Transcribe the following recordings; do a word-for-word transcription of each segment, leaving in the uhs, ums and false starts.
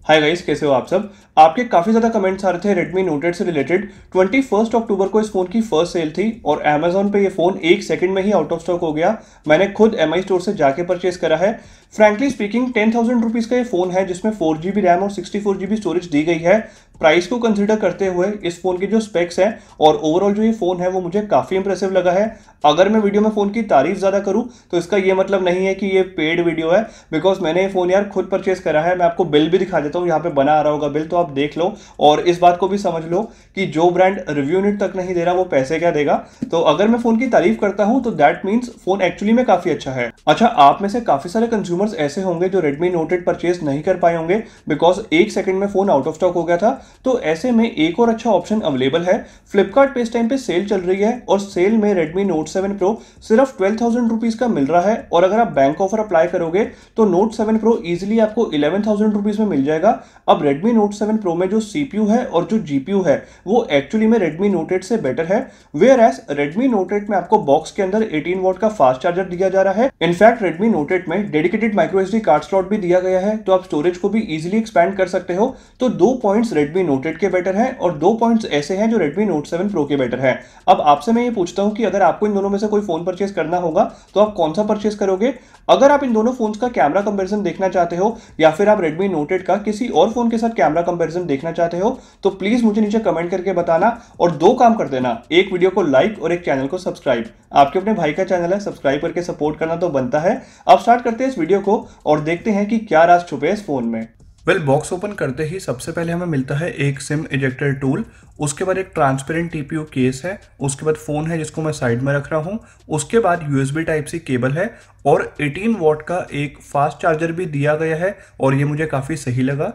Hi guys, कैसे हो आप सब। आपके काफ़ी ज़्यादा कमेंट्स आ रहे थे Redmi Note एट से रिलेटेड। ट्वेंटी फर्स्ट अक्टूबर को इस फ़ोन की फर्स्ट सेल थी और Amazon पे ये फ़ोन एक सेकंड में ही आउट ऑफ स्टॉक हो गया। मैंने खुद एम आई स्टोर से जाके परचेस करा है। Frankly speaking ten thousand rupees का ये फ़ोन है जिसमें फोर जी बी रैम और sixty four G B storage दी गई है। प्राइस को कंसिडर करते हुए इस फ़ोन के जो स्पेक्स हैं और ओवरऑल जो ये फ़ोन है वो मुझे काफ़ी इंप्रेसिव लगा है। अगर मैं वीडियो में फ़ोन की तारीफ ज़्यादा करूं तो इसका ये मतलब नहीं है कि ये पेड वीडियो है, बिकॉज मैंने ये फ़ोन यार खुद परचेस करा है। मैं आपको बिल भी दिखा देता हूँ, यहाँ पे बना आ रहा होगा बिल, तो आप देख लो और इस बात को भी समझ लो कि जो ब्रांड रिव्यू यूनिट तक नहीं दे रहा वो पैसे क्या देगा। तो अगर मैं फ़ोन की तारीफ करता हूँ तो दैट मीन्स फ़ोन एक्चुअली में काफ़ी अच्छा है। अच्छा, आप में से काफ़ी सारे कंज्यूमर्स ऐसे होंगे जो Redmi Note एट परचेस नहीं कर पाए होंगे बिकॉज एक सेकंड में फ़ोन आउट ऑफ स्टॉक हो गया था। तो ऐसे में एक और अच्छा ऑप्शन अवेलेबल है। फ्लिपकार्ट पे इस टाइम पे सेल चल रही है और सेल में Redmi Note सेवन Pro सिर्फ ट्वेल्व थाउजेंड रुपीज का मिल रहा है और अगर आप बैंक ऑफर अप्लाई करोगे तो Note सेवन Pro इजीली आपको इलेवन थाउजेंड रुपीज में मिल जाएगा। अब Redmi Note सेवन Pro में जो सीपीयू है और जो जीपीयू है वो एक्चुअली में Redmi Note एट से बेटर है, whereas Redmi Note eight में आपको बॉक्स के अंदर एटीन वॉट का फास्ट चार्जर दिया जा रहा है। इनफैक्ट Redmi Note एट में dedicated micro SD card slot भी दिया गया है, तो आप स्टोरेज को भी इजीली एक्सपैंड कर सकते हो। तो दो पॉइंट्स Redmi Note एट के बेटर हैं और दो पॉइंट्स ऐसे हैं जो Redmi Note सेवन Pro के बेटर हैं। अब आपसे मैं ये पूछता हूं कि अगर आपको इन दोनों में से कोई फोन परचेस करना होगा तो आप कौन सा परचेस करोगे। अगर आप इन दोनों फोन्स का कैमरा कंपैरिजन देखना चाहते हो या फिर आप Redmi Note एट का किसी और फोन के साथ कैमरा कंपैरिजन देखना चाहते हो तो प्लीज मुझे नीचे कमेंट करके बताना और दो काम कर देना, एक वीडियो को लाइक और एक चैनल को सब्सक्राइब। आपके अपने भाई का चैनल है, सब्सक्राइब करके सपोर्ट करना तो बनता है। अब स्टार्ट करते हैं इस वीडियो को और देखते हैं कि क्या राज छुपे इस फोन में। वेल बॉक्स ओपन करते ही सबसे पहले हमें मिलता है एक सिम इजेक्टर टूल, उसके बाद एक ट्रांसपेरेंट टीपीयू केस है, उसके बाद फ़ोन है जिसको मैं साइड में रख रहा हूँ, उसके बाद यूएसबी टाइप सी केबल है और एटीन वॉट का एक फास्ट चार्जर भी दिया गया है और ये मुझे काफ़ी सही लगा।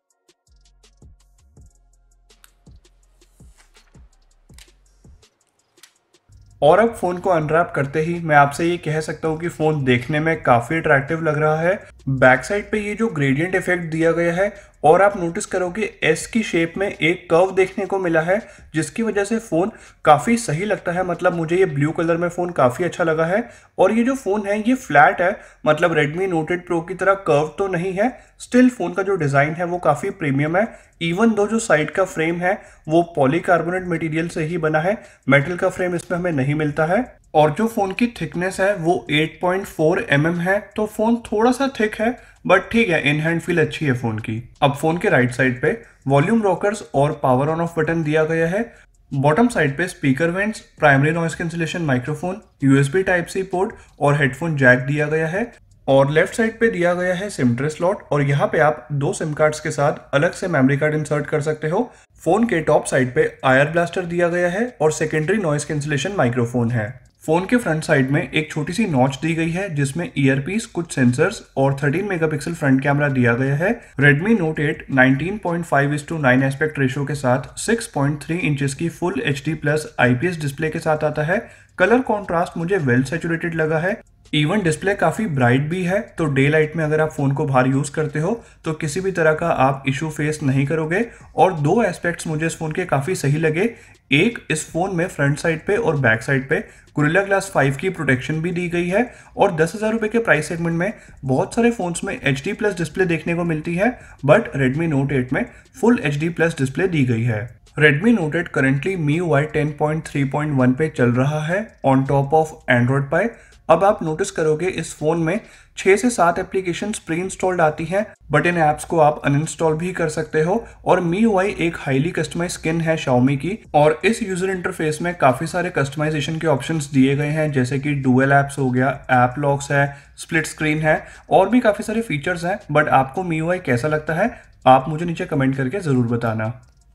और अब फ़ोन को अनरैप करते ही मैं आपसे ये कह सकता हूँ कि फ़ोन देखने में काफ़ी अट्रैक्टिव लग रहा है। बैक साइड पे ये जो ग्रेडियंट इफेक्ट दिया गया है और आप नोटिस करोगे एस की शेप में एक कर्व देखने को मिला है जिसकी वजह से फ़ोन काफ़ी सही लगता है। मतलब मुझे ये ब्लू कलर में फ़ोन काफ़ी अच्छा लगा है और ये जो फ़ोन है ये फ्लैट है, मतलब Redmi Note एट Pro की तरह कर्व तो नहीं है। स्टिल फ़ोन का जो डिज़ाइन है वो काफ़ी प्रीमियम है। इवन दो जो साइड का फ्रेम है वो पॉलीकार्बोनेट मटेरियल से ही बना है, मेटल का फ्रेम इसमें हमें नहीं मिलता है। और जो फ़ोन की थिकनेस है वो eight point four M M है, तो फ़ोन थोड़ा सा थिक है बट ठीक है, इन हैंड फील अच्छी है फ़ोन की। अब फ़ोन के राइट साइड पे वॉल्यूम रॉकर्स और पावर ऑन ऑफ बटन दिया गया है। बॉटम साइड पे speaker vents, primary noise cancellation microphone, USB type C port और हेडफोन जैक दिया गया है। और लेफ्ट साइड पे दिया गया है सिम ट्रे स्लॉट और यहाँ पे आप दो सिम कार्ड्स के साथ अलग से मेमोरी कार्ड इंसर्ट कर सकते हो। फोन के टॉप साइड पे आयर ब्लास्टर दिया गया है और सेकेंडरी नॉइस कैंसिलेशन माइक्रोफोन है। फोन के फ्रंट साइड में एक छोटी सी नॉच दी गई है जिसमें ईयरपीस, कुछ सेंसर्स और थर्टीन मेगापिक्सल फ्रंट कैमरा दिया गया है। Redmi Note eight nineteen point five is two nine aspect ratio के साथ सिक्स पॉइंट थ्री इंचेस की full HD plus IPS display के साथ आता है। कलर कॉन्ट्रास्ट मुझे वेल सैचुरेटेड लगा है। इवन डिस्प्ले काफ़ी ब्राइट भी है, तो डे लाइट में अगर आप फ़ोन को बाहर यूज़ करते हो तो किसी भी तरह का आप इशू फेस नहीं करोगे। और दो एस्पेक्ट्स मुझे इस फ़ोन के काफ़ी सही लगे। एक, इस फ़ोन में फ्रंट साइड पे और बैक साइड पे गोरिल्ला ग्लास फाइव की प्रोटेक्शन भी दी गई है और दस हज़ार रुपये के प्राइस सेगमेंट में बहुत सारे फ़ोन्स में एच डी प्लस डिस्प्ले देखने को मिलती है, बट Redmi Note एट में full H D plus display दी गई है। Redmi Note eight currently M I U I ten point three point one पे चल रहा है on top of Android pie. अब आप नोटिस करोगे इस फोन में छह से सात एप्लीकेशंस प्री इंस्टॉल्ड आती हैं, बट इन ऐप्स को आप अनइंस्टॉल भी कर सकते हो। और M I U I एक हाईली कस्टमाइज स्किन है Xiaomi की और इस यूजर इंटरफेस में काफी सारे कस्टमाइजेशन के ऑप्शंस दिए गए हैं, जैसे कि डुअल ऐप्स हो गया, ऐप लॉक्स है, स्प्लिट स्क्रीन है और भी काफी सारे फीचर्स हैं। बट आपको M I U I कैसा लगता है आप मुझे नीचे कमेंट करके जरूर बताना।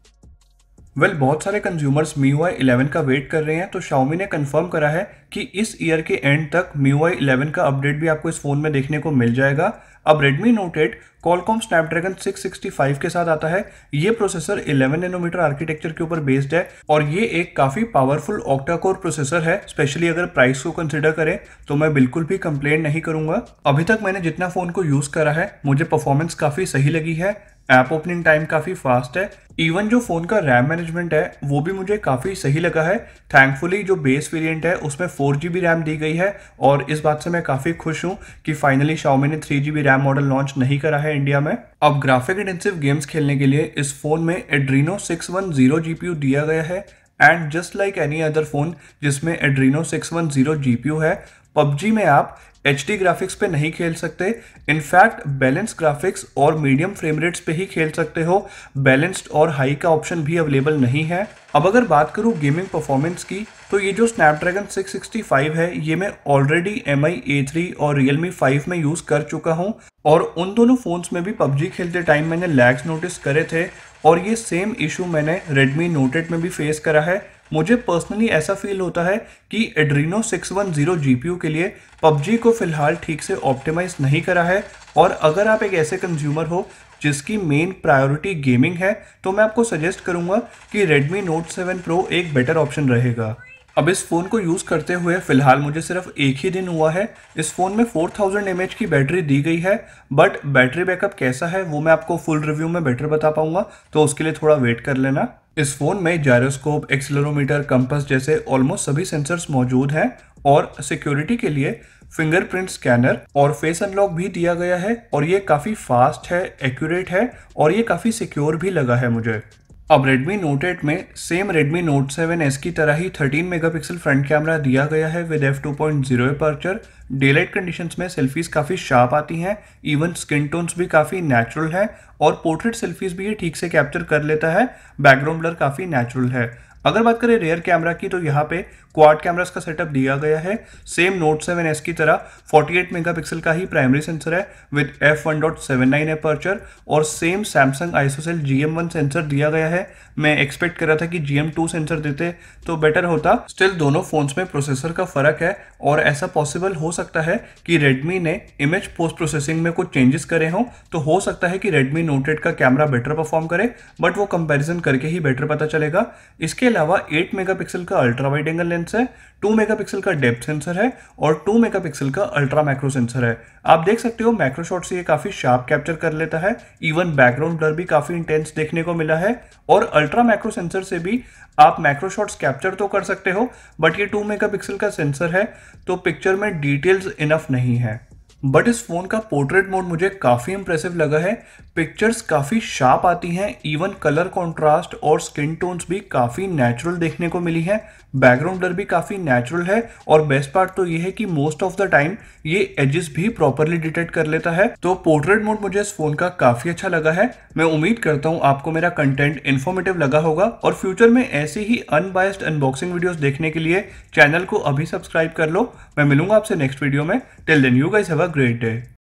वेल well, बहुत सारे consumers M I U I eleven का वेट कर रहे हैं, तो Xiaomi ने कंफर्म करा है कि इस ईयर के एंड तक M I U I eleven का अपडेट भी आपको इस फोन में देखने को मिल जाएगा। अब Redmi Note eight Qualcomm Snapdragon six sixty five के साथ आता है। ये प्रोसेसर इलेवन नैनोमीटर आर्किटेक्चर के ऊपर बेस्ड है और ये एक काफी पावरफुल ऑक्टा कोर प्रोसेसर है। स्पेशली अगर प्राइस को कंसिडर करें तो मैं बिल्कुल भी कंप्लेन नहीं करूंगा। अभी तक मैंने जितना फोन को यूज करा है मुझे परफॉर्मेंस काफी सही लगी है। ऐप ओपनिंग टाइम काफी फास्ट है। इवन जो फोन का रैम मैनेजमेंट है वो भी मुझे काफी सही लगा है। थैंकफुली जो बेस वेरिएंट है उसमें फोर जी बी रैम दी गई है और इस बात से मैं काफी खुश हूँ कि फाइनली Xiaomi ने three G B RAM RAM model launch नहीं करा है इंडिया में। अब ग्राफिक इंटेंसिव गेम्स खेलने के लिए इस फोन में Adreno six one zero GPU दिया गया है and just like any other phone जिसमें Adreno six one zero GPU है, पबजी में आप एच डी ग्राफिक्स पे नहीं खेल सकते। इनफैक्ट बैलेंस ग्राफिक्स और मीडियम फ्रेम रेट्स पे ही खेल सकते हो, बैलेंस्ड और हाई का ऑप्शन भी अवेलेबल नहीं है। अब अगर बात करूँ गेमिंग परफॉर्मेंस की, तो ये जो स्नैपड्रैगन सिक्स सिक्सटी फाइव है ये मैं already M I A three और रियलमी फाइव में यूज़ कर चुका हूँ और उन दोनों फ़ोन्स में भी पबजी खेलते टाइम मैंने लैग्स नोटिस करे थे और ये सेम इशू मैंने Redmi Note एट में भी फेस करा है। मुझे पर्सनली ऐसा फील होता है कि Adreno six one zero GPU के लिए पबजी को फिलहाल ठीक से ऑप्टिमाइज नहीं करा है और अगर आप एक ऐसे कंज्यूमर हो जिसकी मेन प्रायोरिटी गेमिंग है तो मैं आपको सजेस्ट करूंगा कि Redmi Note सेवन Pro एक बेटर ऑप्शन रहेगा। अब इस फ़ोन को यूज़ करते हुए फ़िलहाल मुझे सिर्फ एक ही दिन हुआ है। इस फ़ोन में four thousand m A h की बैटरी दी गई है, बट बैटरी बैकअप कैसा है वो मैं आपको फुल रिव्यू में बेटर बता पाऊंगा, तो उसके लिए थोड़ा वेट कर लेना। इस फ़ोन में जायरोस्कोप, एक्सीलरोमीटर, कंपास जैसे ऑलमोस्ट सभी सेंसर्स मौजूद हैं और सिक्योरिटी के लिए फिंगरप्रिंट स्कैनर और फेस अनलॉक भी दिया गया है और ये काफ़ी फास्ट है, एक्यूरेट है और ये काफ़ी सिक्योर भी लगा है मुझे। अब Redmi Note एट में same Redmi Note seven S की तरह ही थर्टीन मेगापिक्सल फ्रंट कैमरा दिया गया है with F two point zero aperture. Daylight conditions में सेल्फीज काफ़ी शार्प आती हैं, इवन स्किन टोन्स भी काफ़ी नेचुरल है और पोर्ट्रेट सेल्फीज भी ये ठीक से कैप्चर कर लेता है। बैकग्राउंड ब्लर काफ़ी नेचुरल है। अगर बात करें रियर कैमरा की तो यहाँ पे क्वाड कैमरास का सेटअप दिया गया है। सेम Note सेवन एस की तरह अड़तालीस मेगापिक्सल का ही प्राइमरी सेंसर है with F one point seven nine aperture और same Samsung ISOCELL G M one sensor दिया गया है। मैं एक्सपेक्ट कर रहा था कि जी एम टू सेंसर देते तो बेटर होता। स्टिल दोनों फोन्स में प्रोसेसर का फर्क है और ऐसा पॉसिबल हो सकता है कि Redmi ने इमेज पोस्ट प्रोसेसिंग में कुछ चेंजेस करे हों, तो हो सकता है कि Redmi Note एट का कैमरा बेटर परफॉर्म करे, बट वो कंपैरिजन करके ही बेटर पता चलेगा। इसके अलावा एट मेगापिक्सल का अल्ट्रा वाइड एंगल लेंस है, टू मेगापिक्सल का डेप्थ सेंसर है और टू मेगापिक्सल का अल्ट्रा मैक्रो सेंसर है। आप देख सकते हो मैक्रो शॉट से ये काफी शार्प कैप्चर कर लेता है, इवन बैकग्राउंड ब्लर भी काफी इंटेंस देखने को मिला है और अल्ट्रा मैक्रो सेंसर से भी आप मैक्रो शॉट्स कैप्चर तो कर सकते हो, बट ये टू मेगापिक्सल का सेंसर है तो पिक्चर में डिटेल्स इनफ नहीं है। बट इस फोन का पोर्ट्रेट मोड मुझे काफी इंप्रेसिव लगा है। पिक्चर्स काफी शार्प आती हैं, इवन कलर कंट्रास्ट और स्किन टोन्स भी काफी नेचुरल देखने को मिली है। बैकग्राउंड ब्लर भी काफी नेचुरल है और बेस्ट पार्ट तो ये है कि मोस्ट ऑफ द टाइम ये एजेस भी प्रॉपरली डिटेक्ट कर लेता है। तो पोर्ट्रेट मोड मुझे इस फोन का काफी अच्छा लगा है। मैं उम्मीद करता हूँ आपको मेरा कंटेंट इन्फॉर्मेटिव लगा होगा और फ्यूचर में ऐसे ही अनबायस्ड अनबॉक्सिंग वीडियोस देखने के लिए चैनल को अभी सब्सक्राइब कर लो। मैं मिलूंगा आपसे नेक्स्ट वीडियो में। Till then you guys have a great day.